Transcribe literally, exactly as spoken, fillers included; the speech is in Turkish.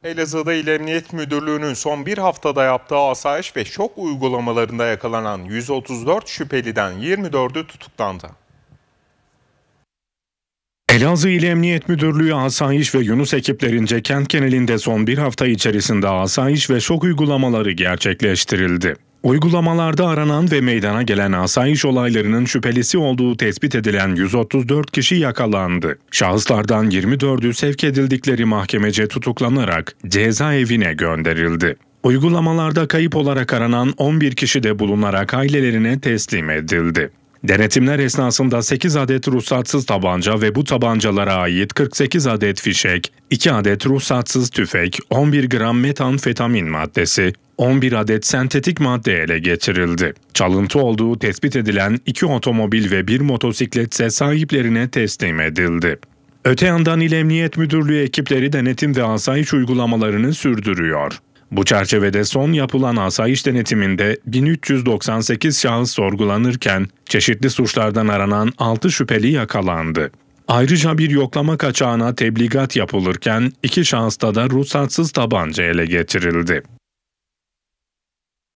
Elazığ'da İl Emniyet Müdürlüğü'nün son bir haftada yaptığı asayiş ve şok uygulamalarında yakalanan yüz otuz dört şüpheliden yirmi dördü tutuklandı. Elazığ İl Emniyet Müdürlüğü asayiş ve Yunus ekiplerince kent genelinde son bir hafta içerisinde asayiş ve şok uygulamaları gerçekleştirildi. Uygulamalarda aranan ve meydana gelen asayiş olaylarının şüphelisi olduğu tespit edilen yüz otuz dört kişi yakalandı. Şahıslardan yirmi dördü sevk edildikleri mahkemece tutuklanarak cezaevine gönderildi. Uygulamalarda kayıp olarak aranan on bir kişi de bulunarak ailelerine teslim edildi. Denetimler esnasında sekiz adet ruhsatsız tabanca ve bu tabancalara ait kırk sekiz adet fişek, iki adet ruhsatsız tüfek, on bir gram metamfetamin maddesi, on bir adet sentetik madde ele geçirildi. Çalıntı olduğu tespit edilen iki otomobil ve bir motosiklet ise sahiplerine teslim edildi. Öte yandan İl Emniyet Müdürlüğü ekipleri denetim ve asayiş uygulamalarını sürdürüyor. Bu çerçevede son yapılan asayiş denetiminde bin üç yüz doksan sekiz şahıs sorgulanırken çeşitli suçlardan aranan altı şüpheli yakalandı. Ayrıca bir yoklama kaçağına tebligat yapılırken iki şahısta da ruhsatsız tabanca ele geçirildi.